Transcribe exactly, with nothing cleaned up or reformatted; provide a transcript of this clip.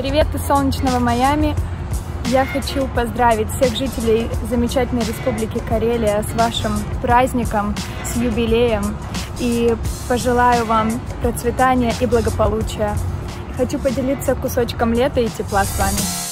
Привет из солнечного Майами! Я хочу поздравить всех жителей замечательной республики Карелия с вашим праздником, с юбилеем, и пожелаю вам процветания и благополучия. Хочу поделиться кусочком лета и тепла с вами.